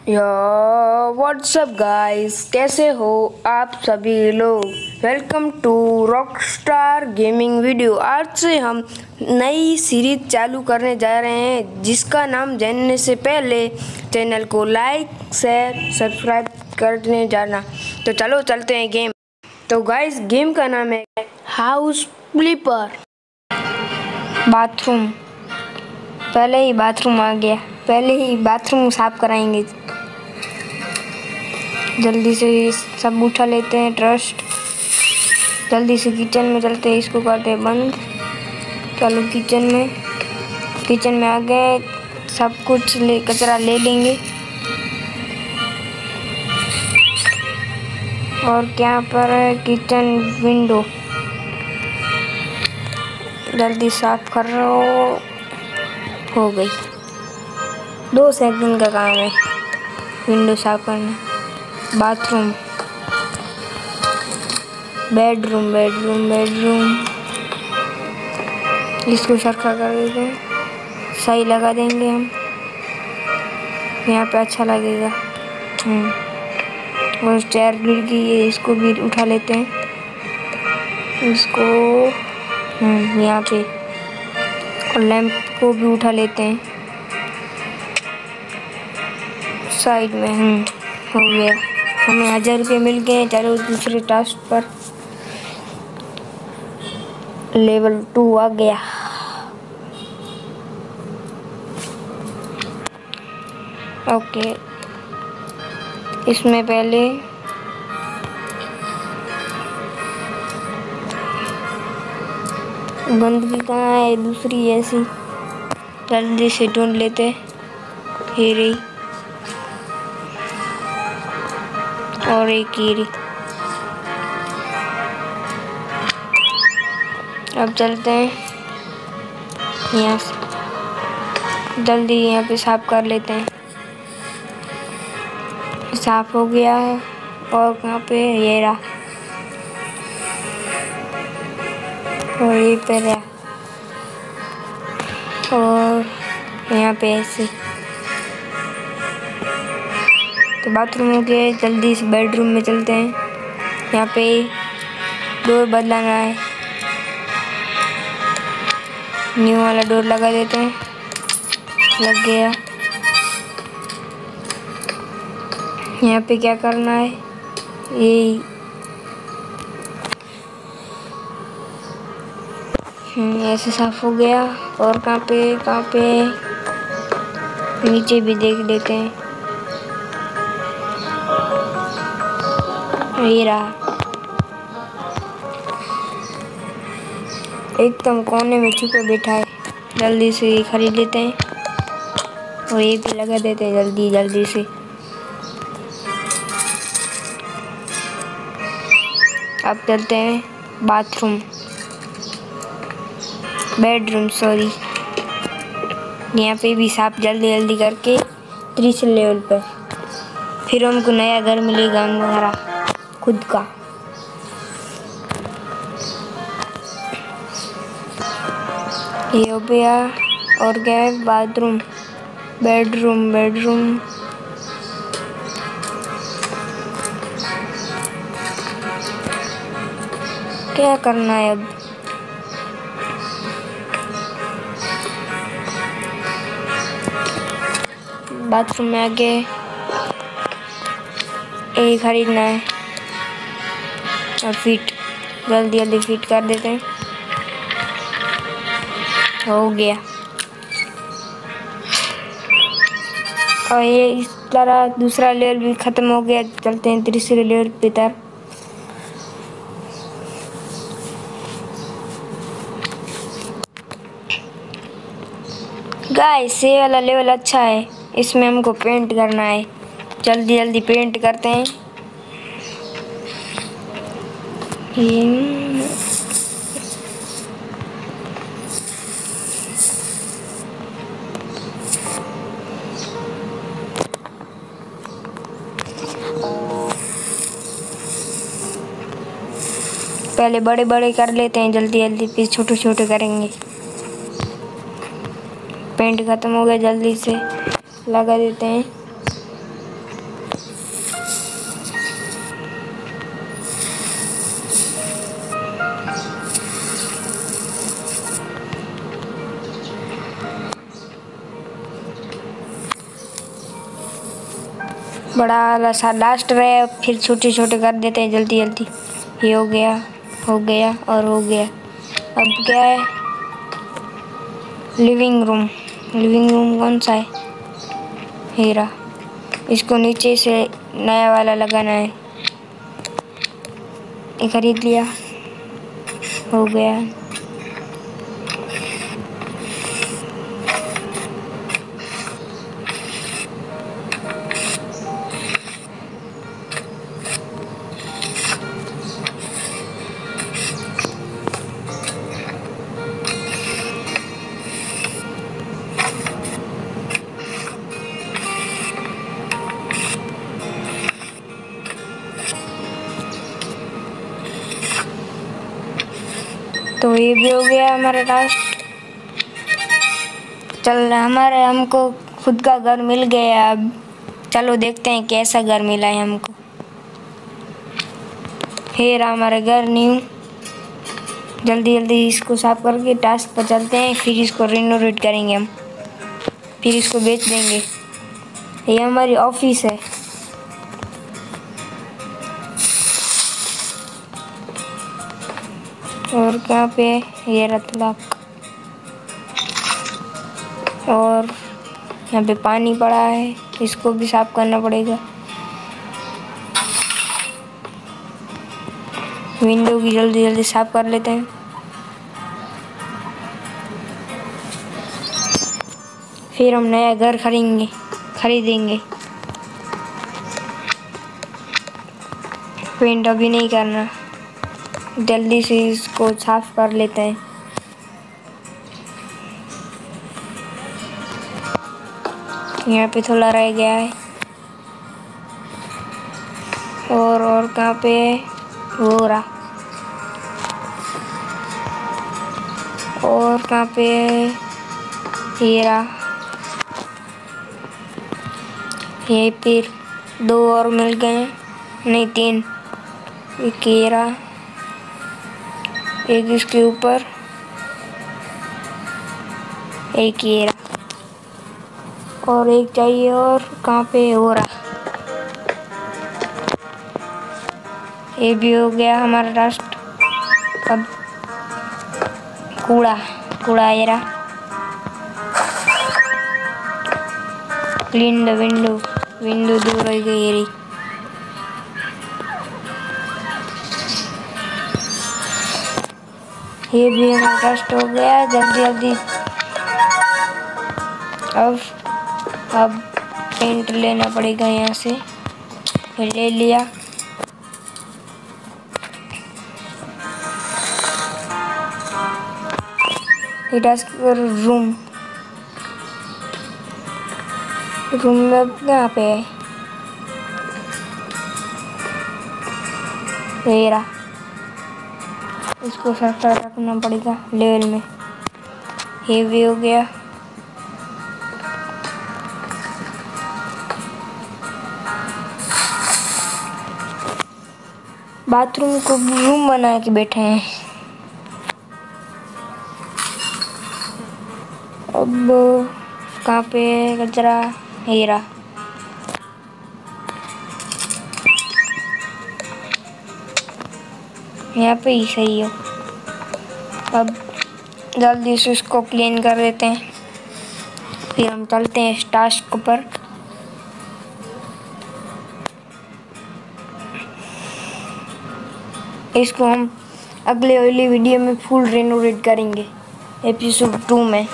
या WhatsApp guys, कैसे हो आप सभी लोग। Welcome to Rockstar Gaming video. आज से हम नई सीरीज चालू करने जा रहे हैं जिसका नाम जानने से पहले चैनल को लाइक शेयर सब्सक्राइब करने जाना। तो चलो चलते हैं गेम। तो गाइस गेम का नाम है हाउस फ्लिपर। बाथरूम, पहले ही बाथरूम आ गया। पहले ही बाथरूम साफ कराएंगे। जल्दी से सब उठा लेते हैं ट्रस्ट। जल्दी से किचन में चलते हैं, इसको करते हैं बंद। चलो किचन में आ गए। सब कुछ कचरा ले लेंगे। और क्या पर है किचन विंडो, जल्दी साफ कर हो गई। 2 सेकंड का काम है विंडो साफ करना। बाथरूम, बेडरूम, इसको सरखा कर देते हैं, सही लगा देंगे हम, यहाँ पे अच्छा लगेगा। और चेयर गिर गई है, इसको भी उठा लेते हैं, इसको यहाँ पे। और लैंप को भी उठा लेते हैं साइड में। हो गया, हमें 1000 रुपये मिल गए। चलो दूसरे टास्क पर। लेवल 2 आ गया। ओके, इसमें पहले गंदगी कहाँ है, दूसरी ऐसी जल्दी से ढूंढ लेते। ये रही, और एक कीरी। अब चलते हैं यहाँ से, जल्दी यहाँ पे साफ कर लेते हैं। साफ हो गया है। और यहाँ पे ये रहा, और ये पे रहा, और यहाँ पे ऐसे। तो बाथरूम हो गए। जल्दी से बेडरूम में चलते हैं। यहाँ पे डोर बदलाना है, न्यू वाला डोर लगा देते हैं। लग गया। यहाँ पे क्या करना है, ये ऐसे साफ हो गया। और कहाँ पे नीचे भी देख लेते हैं। ये रहा, एकदम कोने में छुपे बैठा है। जल्दी से ये खरीद लेते हैं, और ये भी लगा देते हैं जल्दी से। अब चलते हैं बेडरूम सॉरी। यहाँ पे भी साफ जल्दी करके 3 लेवल पर। फिर हमको नया घर मिलेगा हमारा खुद का। ये हो गया। और क्या है, बाथरूम, बेडरूम। क्या करना है अब, बाथरूम में आके ये खरीदना है और जल्दी फिट कर देते हैं। हो गया। और ये इस तरह दूसरा लेवल भी खत्म हो गया। चलते हैं तीसरे लेवल पे तरफ। गाइस ये वाला लेवल अच्छा है, इसमें हमको पेंट करना है। जल्दी पेंट करते हैं। पहले बड़े कर लेते हैं जल्दी, फिर छोटे करेंगे। पेंट खत्म हो गया, जल्दी से लगा देते हैं। बड़ा वाला सा लास्ट रहे, फिर छोटे छोटे कर देते हैं जल्दी जल्दी। ये हो गया और हो गया। अब क्या है? लिविंग रूम कौन सा है? हीरा, इसको नीचे से नया वाला लगाना है। ये खरीद लिया, हो गया। तो ये भी हो गया हमारा टास्क। चल हमको खुद का घर मिल गया। अब चलो देखते हैं कैसा घर मिला है हमको। फिर हमारा घर न्यू। जल्दी जल्दी इसको साफ करके टास्क पर चलते हैं, फिर इसको रिनोवेट करेंगे हम, फिर इसको बेच देंगे। ये हमारी ऑफिस है। और कहाँ पे? ये रतलाक। और यहाँ पे पानी पड़ा है, इसको भी साफ करना पड़ेगा। विंडो की जल्दी जल्दी साफ कर लेते हैं। फिर हम नया घर खरीदेंगे। पेंट अभी नहीं करना, जल्दी से इसको साफ कर लेते हैं। यहाँ पे थोड़ा रह गया है। और कहाँ पे? वो रहा। और कहाँ पे? ये रहा। ये फिर 2 और मिल गए, नहीं 3। एक ये रहा, एक इसके ऊपर, एक ये रहा, और एक चाहिए। और कहाँ पे? हो रहा। ये भी हो गया हमारा लास्ट। अब कूड़ा ये रहा। क्लीन द विंडो दूर रह गई रही। ये भी हमारा लास्ट हो गया। जल्दी अब पेंट लेना पड़ेगा यहाँ से। ले लिया। रूम में कहाँ पे है? मेरा इसको साफ रखना पड़ेगा लेवल में। ये भी हो गया। बाथरूम को रूम बना के बैठे हैं। अब कहाँ पे कचरा? हीरा। यहाँ पे ही सही हो। अब जल्दी से इसको क्लीन कर देते हैं, फिर हम चलते हैं इस टास्क पर। इसको हम अगले वाली वीडियो में फुल रेनोवेट करेंगे, एपिसोड 2 में।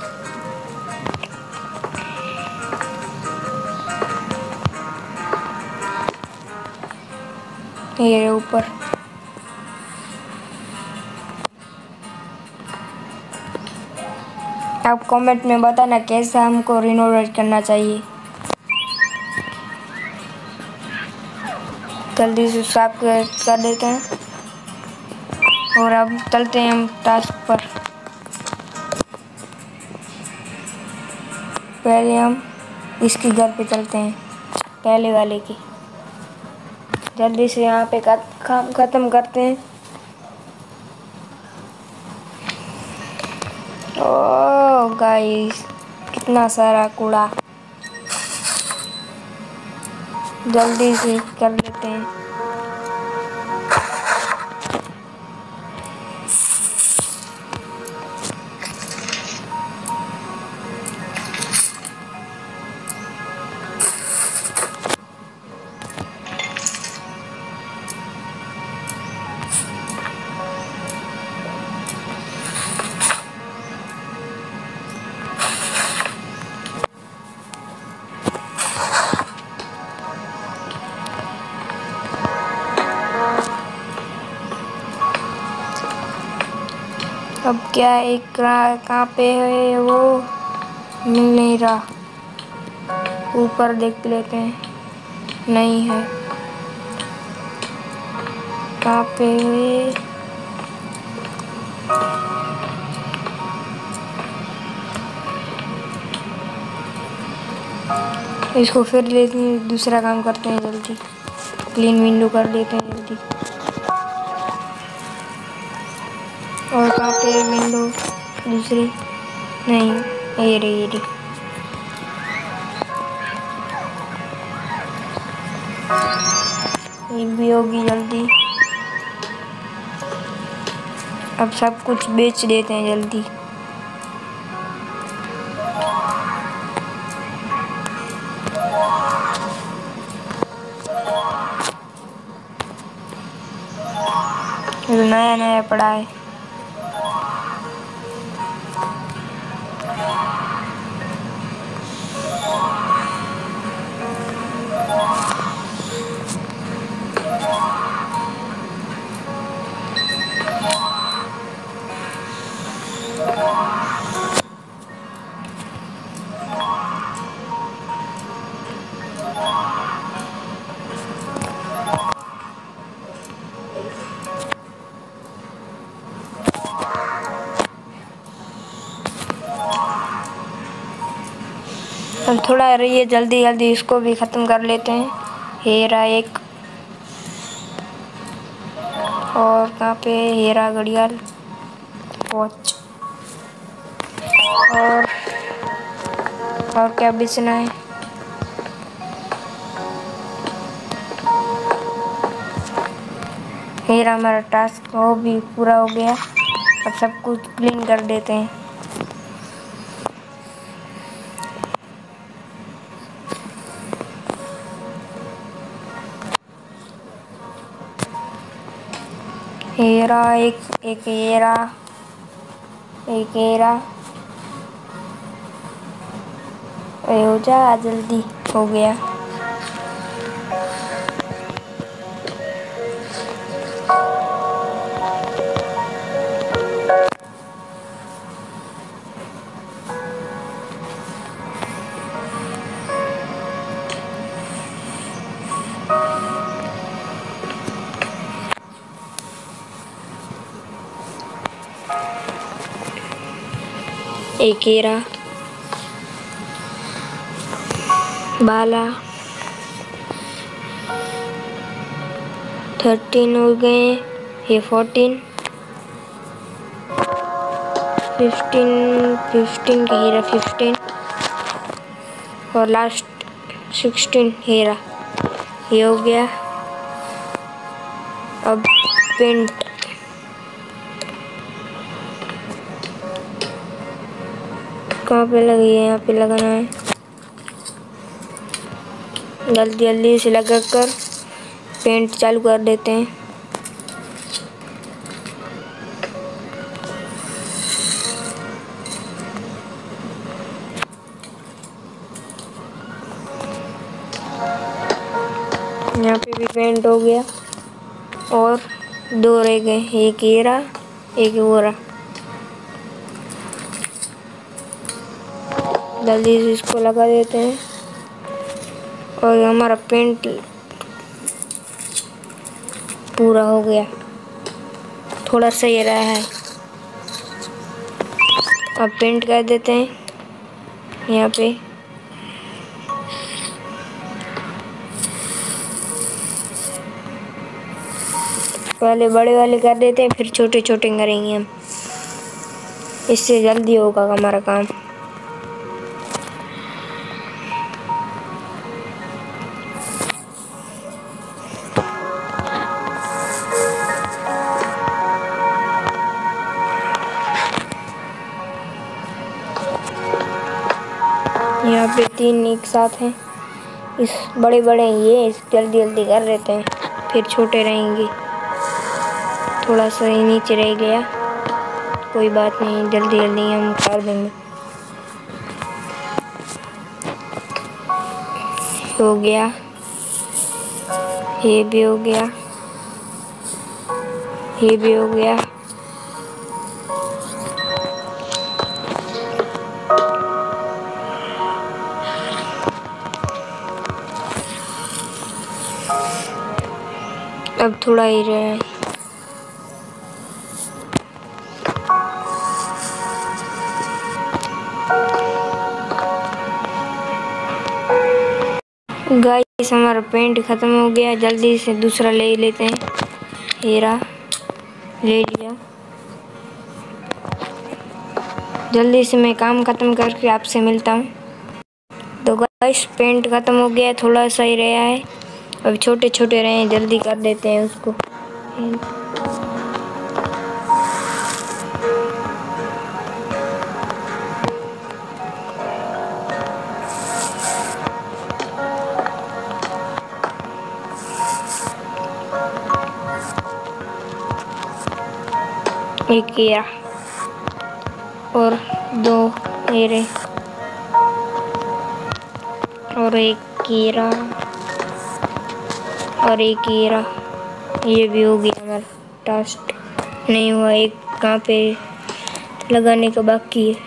ये ऊपर आप कमेंट में बताना कैसा हमको रिनोवेट करना चाहिए। जल्दी से साफ कर देते हैं और अब चलते हैं हम टास्क पर। पहले हम इसके घर पे चलते हैं, पहले वाले की। जल्दी से यहाँ पे काम ख़त्म करते हैं। ओह गाइस, कितना सारा कूड़ा। जल्दी से कर लेते हैं। अब क्या एक कहाँ पे है वो, मिल नहीं रहा। ऊपर देख लेते हैं, नहीं है। कहाँ पे है? इसको फिर लेते हैं, दूसरा काम करते हैं जल्दी। क्लीन विंडो कर लेते हैं जल्दी। और कहाँ पे विंडो दूसरी? नहीं, ये रही ये रही। ये भी होगी जल्दी। अब सब कुछ बेच देते हैं जल्दी। नया नया पड़ा है। अब थोड़ा रहिए, जल्दी जल्दी इसको भी ख़त्म कर लेते हैं। हेरा एक और कहाँ पे? हेरा घड़ियाल, वॉच। और क्या बेचना है? हेरा हमारा टास्क वो भी पूरा हो गया। अब सब कुछ क्लीन कर देते हैं। हेरा एक हेरा, एक हेरा। हो जा जल्दी, हो गया। एक हेरा, बाला। 13 हो गए। ये 14, 15 का हेरा 15 और लास्ट 16 हेरा। ये हो गया। अब पेंट, कहाँ पे लगी है? यहाँ पे लगाना है। जल्दी जल्दी से लगा कर पेंट चालू कर देते हैं। यहाँ पे भी पेंट हो गया और 2 रह गए, एक हेरा एक वोरा। जल्दी से इसको लगा देते हैं और हमारा पेंट पूरा हो गया। थोड़ा सही रहा है। अब पेंट कर देते हैं यहाँ पे। पहले बड़े वाले कर देते हैं, फिर छोटे छोटे करेंगे हम। इससे जल्दी होगा हमारा काम। पे 3 एक साथ हैं। इस बड़े बड़े ये जल्दी जल्दी कर लेते हैं, फिर छोटे रहेंगे। थोड़ा सा ही नीचे रह गया, कोई बात नहीं, जल्दी जल्दी हम कर देंगे। हो गया, ये भी हो गया, ये भी हो गया। अब थोड़ा ही रहा है। गाइस हमारा पेंट खत्म हो गया, जल्दी से दूसरा ले लेते हैं। हीरा ले लिया। जल्दी से मैं काम खत्म करके आपसे मिलता हूँ। तो गाइस पेंट खत्म हो गया, थोड़ा सा ही रहा है। अब छोटे छोटे रहे हैं, जल्दी कर देते हैं उसको। एक कीड़ा और 2 हीरे और एक कीड़ा और एक हीरा। ये भी हो गया हमारा टास्क। नहीं हुआ, एक कहाँ पे लगाने का बाकी है,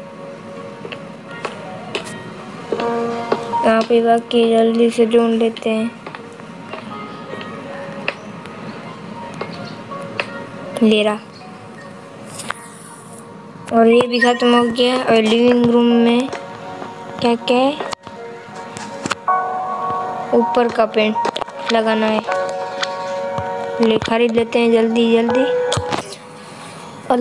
कहाँ पे बाकी है, जल्दी से ढूंढ लेते हैं। ले रहा, और ये भी खत्म हो गया। और लिविंग रूम में क्या क्या है, ऊपर का पेंट लगाना है। ले खरीद लेते हैं जल्दी जल्दी, और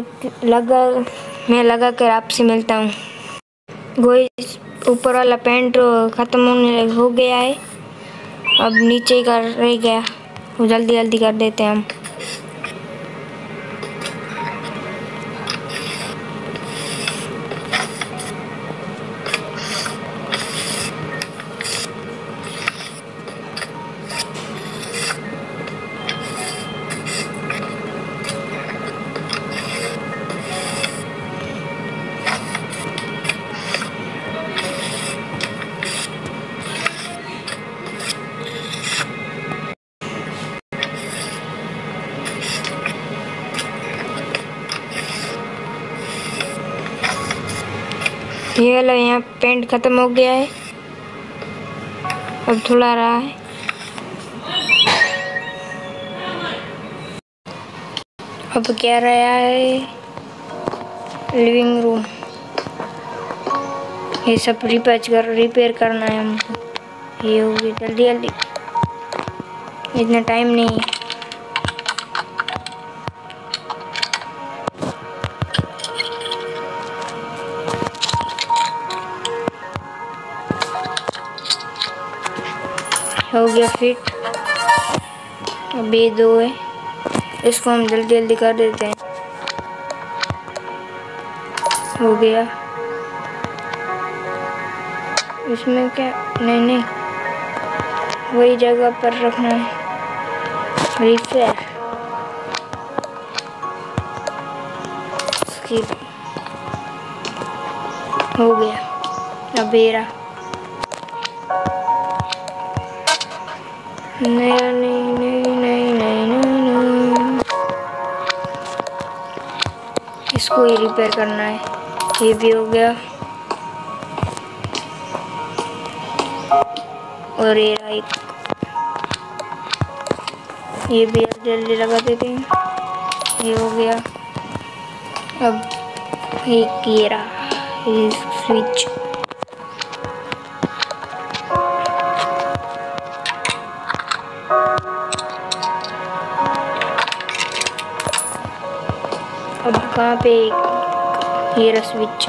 मैं लगा कर आपसे मिलता हूँ। वही ऊपर वाला पेंट खत्म हो गया है, अब नीचे का रह गया, वो जल्दी जल्दी कर देते हैं हम। ये वाला यहाँ पेंट खत्म हो गया है, अब थोड़ा रहा है। अब क्या रहा है, लिविंग रूम, ये सब रिपेयर करना है हमको। ये होगी जल्दी जल्दी, इतना टाइम नहीं है। हो गया फिट, अब ये 2 है, इसको हम जल्दी जल्दी कर देते हैं। हो गया, इसमें क्या, नहीं वही जगह पर रखना है। रिपेयर स्किप हो गया। अब ये रहा, नहीं, इसको ही रिपेयर करना है। ये भी हो गया, और ये रहा एक, ये भी जल्दी लगा देते हैं। ये हो गया, अब एक ये रहा, ये स्विच। अब कहाँ पे ये रहा स्विच।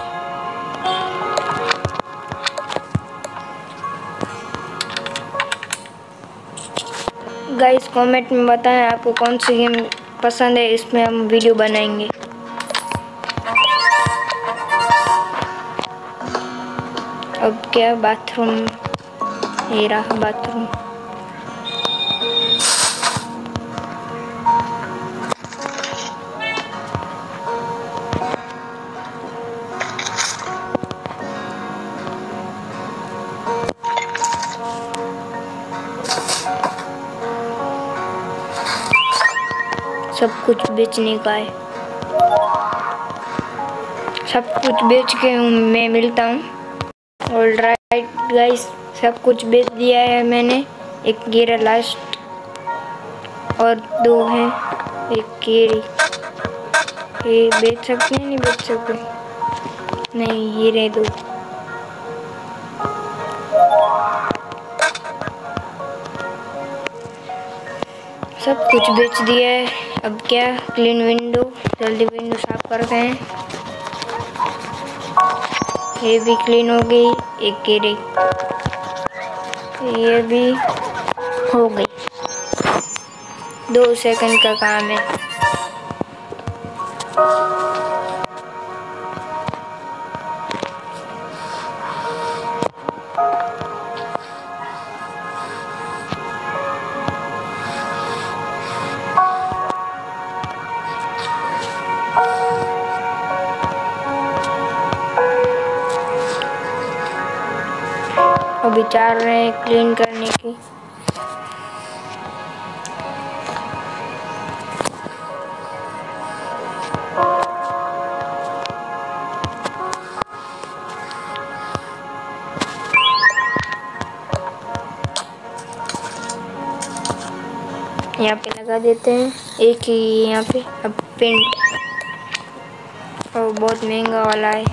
गाइस कमेंट में बताएं आपको कौन सी गेम पसंद है, इसमें हम वीडियो बनाएंगे। अब क्या बाथरूम, ये रहा बाथरूम। सब कुछ बेचने का है, सब कुछ बेच के मैं मिलता हूँ। ऑलराइट गाइस, सब कुछ बेच दिया है मैंने। एक गिरा लास्ट और 2 हैं, एक केरी। ये बेच सकते हैं, नहीं बेच सकते, नहीं ये रहे 2। सब कुछ बेच दिया है। अब क्या, क्लीन विंडो, जल्दी विंडो साफ करते हैं। ये भी क्लीन हो गई, एक केरी, ये भी हो गई। 2 सेकंड का काम है। अभी चाह रहे हैं क्लीन करने की। यहाँ पे लगा देते हैं एक ही यहाँ पे। अब पेंट, और बहुत महंगा वाला है।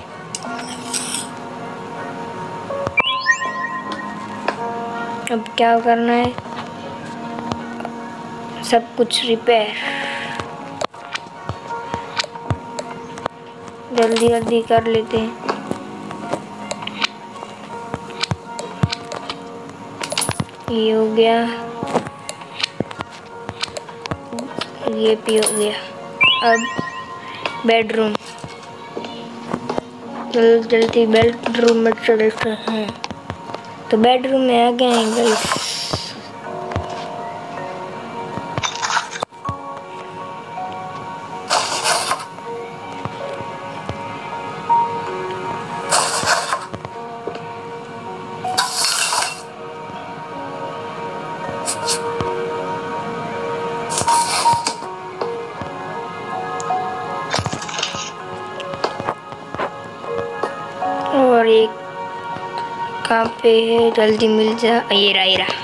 अब क्या करना है, सब कुछ रिपेयर जल्दी जल्दी कर लेते हैं। ये हो गया, ये भी हो गया। अब बेडरूम, जल्दी बेडरूम में चलते हैं। तो बेडरूम में आ गए हैं गाइस। और एक कहाँ पे है, जल्दी मिल जा, ये रहा।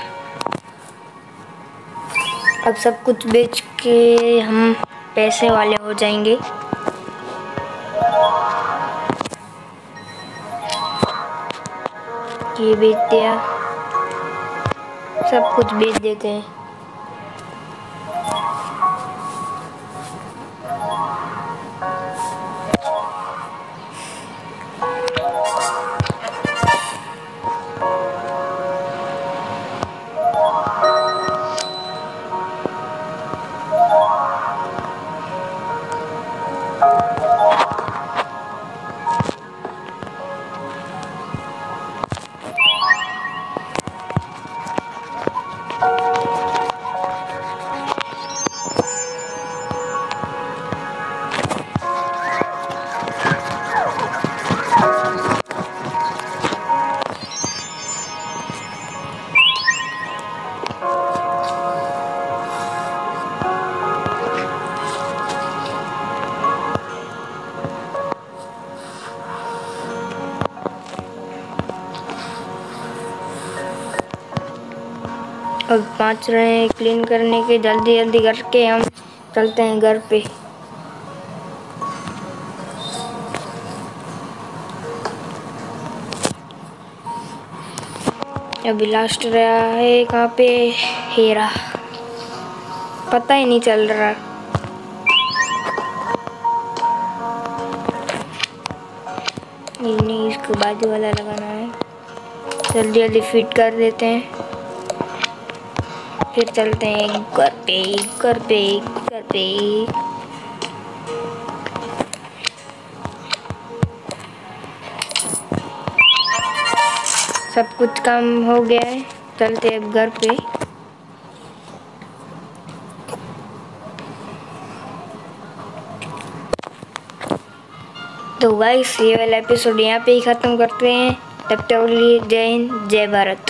अब सब कुछ बेच के हम पैसे वाले हो जाएंगे। ये बेच दिया, सब कुछ बेच देते हैं। अब पहुंच रहे हैं क्लीन करने के, जल्दी जल्दी करके हम चलते हैं घर पे। अभी लास्ट रहा है कहाँ पे, हेरा, पता ही नहीं चल रहा। नहीं, इसको बाजू वाला लगाना है। जल्दी जल्दी फिट कर देते हैं, फिर चलते हैं घर पे, घर पे, घर पे। सब कुछ काम हो गया है, चलते अब घर पे। तो गाइस ये वाला एपिसोड यहाँ पे ही ख़त्म करते हैं। तब तक के लिए जय हिंद, जय भारत।